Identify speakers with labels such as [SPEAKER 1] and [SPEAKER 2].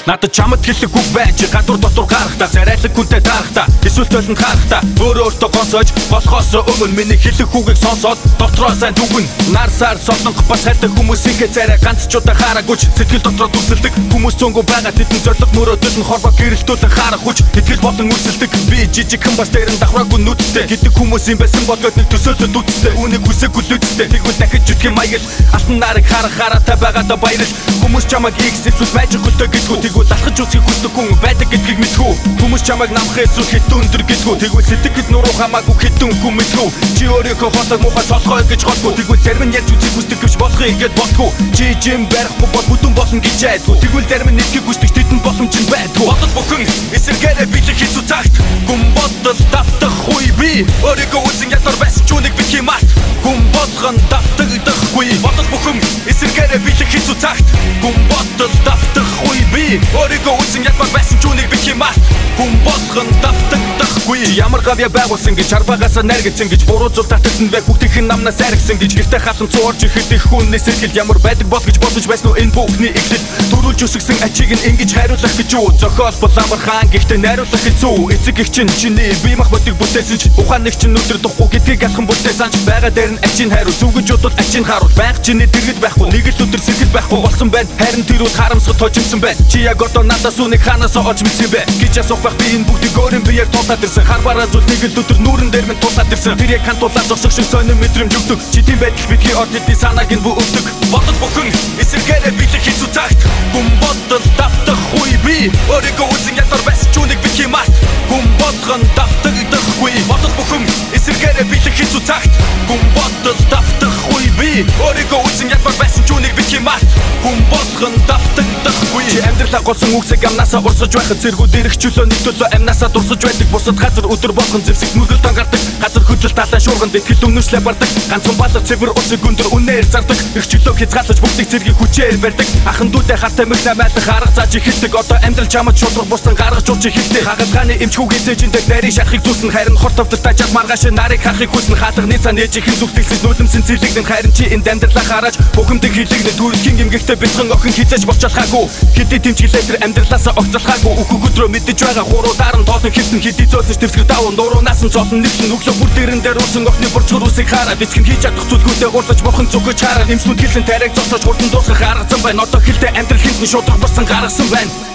[SPEAKER 1] Надад чамд хэлэх үг байж гадуур дотор гарахта царайлаг хүнтэй дарахта эсвэл толон харахта өөрөө өөртөө гонсож болохоос өмнө миний хэлэх үгийг сонсоод дотроо сайн дүгэн нарсаар солонгох бас хайртай хүмүүсийнхээ царай ганц ч удаа хараагүйч сэтгэл дотроо дүрсэлдэг хүмүүс цөөнгөө байгаа тэдэн зориг мөрөөдөл нь хорвоо гэрэлтүүлэн харах хүч итгэл болон үрсэлдэг би жижигхэн бас дээрэн давхраагүй нүдтэй гэдэг хүмүүс юм байсан болгоод нэг төсөөлөд үтстэй үүнийг хүсээгүй л үтстэй тэгвэл дахиж зүтгэн маяг алтан нарыг харахаараа та байгаадаа баярл хүмүүс чамайг X эсвэл magic хөтө гэдгүү тэгвэл алхаж үзхийг хүсдэг хүн байдаг гэдгийг мэдхүү хүмүүс чамайг намх эсвэл хитэн өндөр гэдгүү тэгвэл сэтгэл нуруу хамаагүй хитэн хүн мэдхүү чи өөрийнхөө хотог муухай солхой гэж голгүй тэгвэл зарим нь ярьж үзхийг хүсдэг гэж болохыг гээд бодгүй чи жим барихгүй бол бүдүүн болно гэж айдгүй тэгвэл зарим нь нэхийг хүсдэг тэдэнд боломж нь байдгүй бодол бүхэн эсэргээрээ биелэх хэцүү цагт хүн бодол давтах хуй би өөрийгөө үзэн ятар байсан ч үнийг бит юмарт хүн болгон давтагдахгүй бодол бүхэн эсэргээрээ биелэх хэцүү цагт хүн бодол давтах хуй би өөрийгөө үзэн ятар байсан ч үнийг бит юмарт хүн болгон давтагдахгүй ямар гавья байгуулсан гэж харбагасаа найргацсан гэж буруу зүйл татсан байх бүгдийнх нь намнаас айргсан гэж гэртээ хатан цуурж ихэд их хүнээс сэргэл ямар байдаг бол гэж бодож байсан уу энэ бүхний эхлэл төрүүлж өсгсөн ачиг нь ингэж хариулах гэж үү зохиол бол амар хаан гэхдээ найруулах хэцүү эцэг их чинь чиний бие мах бодыг бүтээсэн ч ухаан нэг чинь өдөр духгүй гэдгийг алхан бүтээсэн ч байгаа дээр нь ачийн хариу зүгэж бодвол ачийн харуул байг чиний дэргэд байхгүй нэг л өдөр сэргэл байхгүй болсон байна харин тэр үл харамсгал тожимсан байна чи яг одоо надаас үнийг ханаас олж мэдсэн бэ гэж асуух байх би энэ бүгдийг өөрийн биеэр тулаад ирсэн харбараа зүйл нэг л өдөр нүүрэн дээр минь тулаад ирсэн тэр яг хантуулаад зогсох шиг сонир мэдрэмж өгдөг чи тийм байдал бидний орд хэдийн санааг нь бүөвдөг бодол бүхэн эсэргээрээ биелэх хэцүү цагт хүн бодол давтах хуй би өөрийгөө үзэн ятар байсан ч үнийг бит юмарт хүн болгон давтагдахгүй бодол бүхэн эсэргээрээ биелэх хэцүү цагт хүн бодол давтах хуй би өөрийгөө үзэн ятар байсан ч үнийг бит юмарт хүн болгон давтагдахгүй чи амьдралаа голсон үгсэг амнасаа урсгаж байхад зэргүүд ирэх чөлөөний төлөө амнасаа дурсаж байдаг бусад газар өдөр болгон зэвсэг мөргөл тангардаг газар хөдлөлт талаа шуурганд итгэл өмнөслөө бардаг ганцхан балар цэвэр усыг өндөр үнээр зардаг их чөлөө хязгаарлаж бүгдийг зэргийг хүчээр барьдаг ахын дүүтэй хартай мэх намайлах арга зааж ихэлдэг одоо амьдрал чамд шудраг бусдан гаргаж урч ихэлдэг хагалгааны эмчхүүгийн зээжиндээ нарийн шахахыг зүснэ харин хор тавтартай жал маргааш нарыг хахыг хүснэ хаалганы цан ээж ихэн зүгтэлсэн нүүлэмсэн цэлэгнэн харин чи энэ амьдралаа хараач бухимдыг хилэгнэ дүүргийн эмгэгтэй бэлхэн охин хизээж болчихлахаагүй хэдий тэмчилээ тэр амьдралаасаа огцолхаагүй өөх өдрөө мэдэж байгаа хуруудаар нь тоолон хилтэн хэдий зөөлөж дэвсгэр даван дуруунаас нь золон нэвсэн өглөө бүр дээрэн дээр усан охины борчгор усыг хараад эцгэн хийж чадах зүйлгүүдэд гурлаж бурхан зүгэж хараад эмснүүд хэлсэн тарайг зогсоож хурдан дуусгах аргасан байна одоо хилтэй амьдрал хинтэн шудраг болсон гаргасан байна